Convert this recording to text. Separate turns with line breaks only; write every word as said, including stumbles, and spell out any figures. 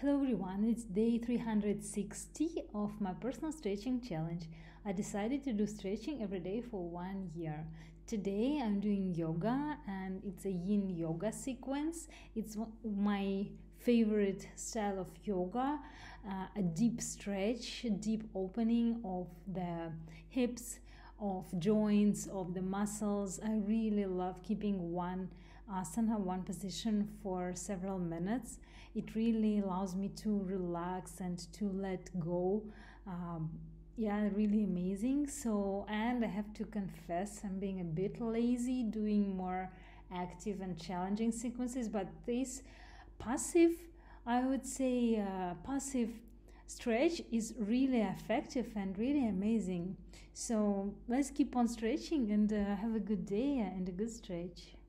Hello everyone, it's day three hundred sixty of my personal stretching challenge. I decided to do stretching every day for one year. Today I'm doing yoga and it's a yin yoga sequence. It's my favorite style of yoga, uh, a deep stretch, a deep opening of the hips, of joints, of the muscles. I really love keeping one asana, one position for several minutes. It really allows me to relax and to let go. Um, yeah, really amazing. So, and I have to confess, I'm being a bit lazy doing more active and challenging sequences, but this passive, I would say, uh, passive stretch is really effective and really amazing. So let's keep on stretching and uh, have a good day and a good stretch.